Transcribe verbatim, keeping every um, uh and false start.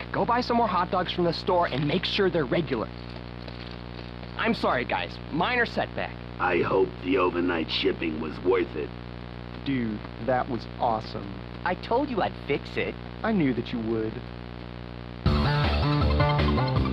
Go buy some more hot dogs from the store and make sure they're regular. I'm sorry, guys. Minor setback. I hope the overnight shipping was worth it. Dude, that was awesome. I told you I'd fix it. I knew that you would.